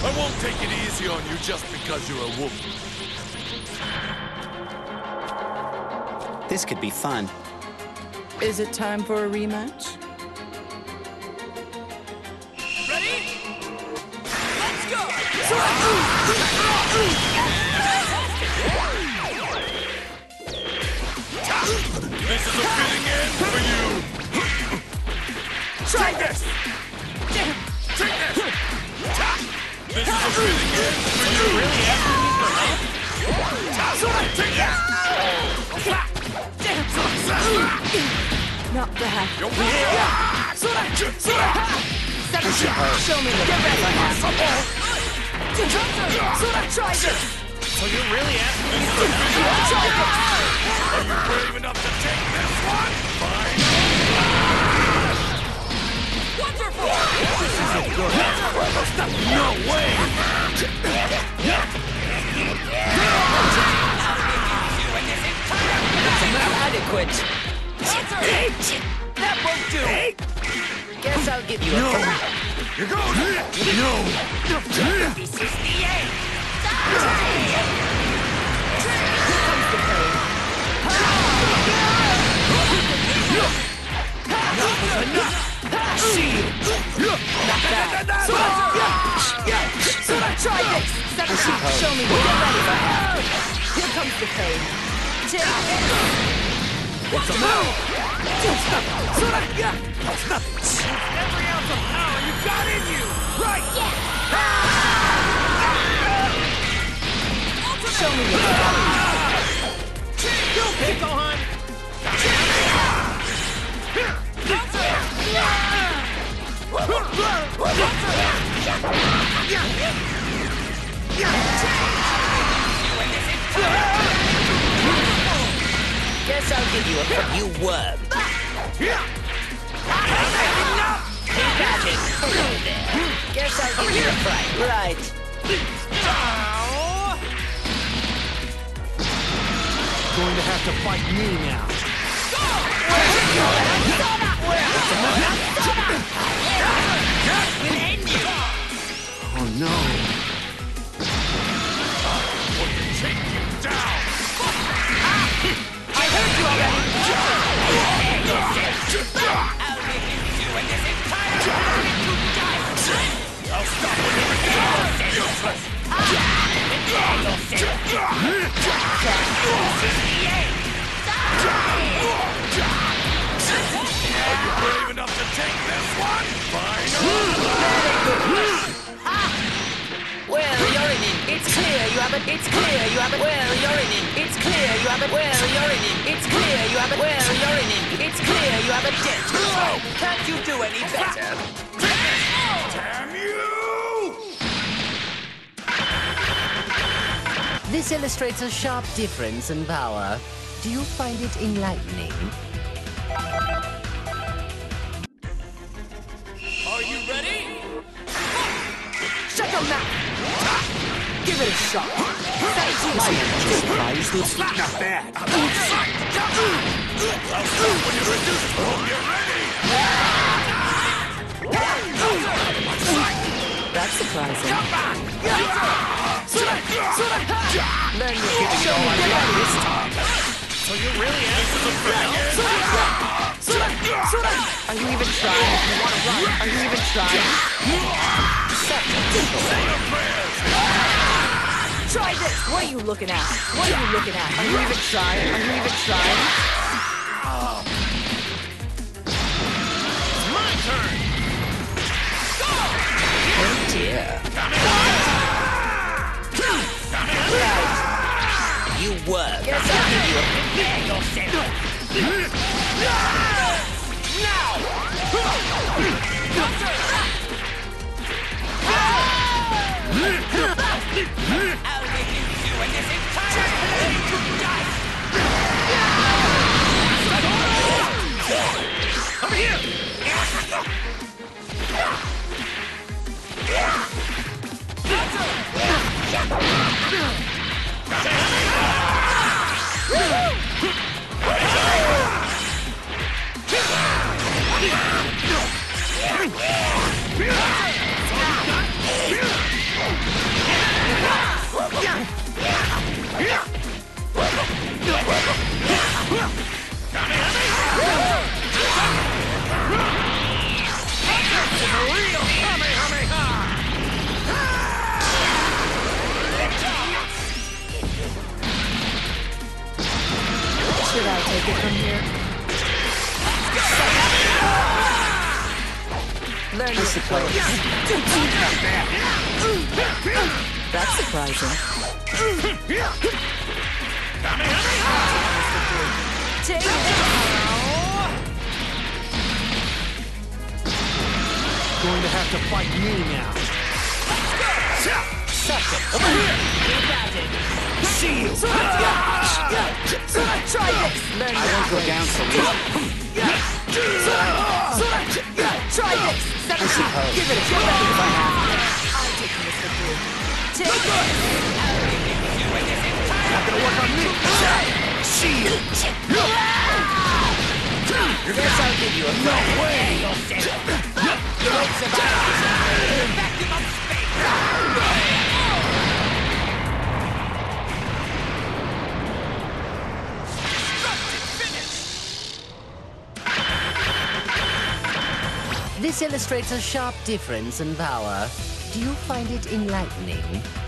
I won't take it easy on you just because you're a Wookiee. This could be fun. Is it time for a rematch? Ready? Let's go! This is a fitting end for you! Try this! Take this! This is a fitting end for you! Really asking me for help? Take that! Not bad. Show me the get ready! Try this! So you're really asking me for help? Are you brave enough to take this one? Fine! Wonderful! This isn't good! No way! Adequate. That won't do. Guess I'll give you a No! You're going! No! This is the end. Here comes the pain. Enough is enough. See you. Not bad. Try this. Show me. Get ready for hell. Here comes the pain. What's the matter? Every ounce of power you've got in you! Right! Show me what you got. Go, big Gohan! Guess I'll give you a you worm. Guess I'll give you a fright. Right. Going to have to fight me now. Oh no! Take you down! I heard you already. I'll reduce you in this entire I'll stop when everything else is useless! Are you brave enough to take this one? Fine! Well, you're in it. It's clear you haven't. It's clear you haven't. Well, you're in it. It's clear you haven't. Well, you're in it. It's clear you haven't. Well, you're in it. It's clear you haven't yet. Can't you do any better? Damn you! This illustrates a sharp difference in power. Do you find it enlightening? Are you ready? Shut your mouth! Give it a shot. Not bad! I'll stop when you reduce it! Get ready! That's surprising. Learn your show me this time. So you're really asking me for help? Are you even trying? You want to run? Are you even trying? Try this! What are you looking at? What are you looking at? Are you even trying? Are you even trying? It's my turn. Go! Oh dear. You were. Guess I'll give you a prepare yourself. Now! I'll reduce you in this entire dice! Over here! take it from here. Learn your suppose. That's surprising. Take it. Going to have to fight me now. Over here. Shield. Try this. Learn I won't go down so low. Try this. I suppose. Give it a go. I'll take this victory. Take it. Not gonna work on me. Shield. Guess I'll give you a No way. This illustrates a sharp difference in power. Do you find it enlightening?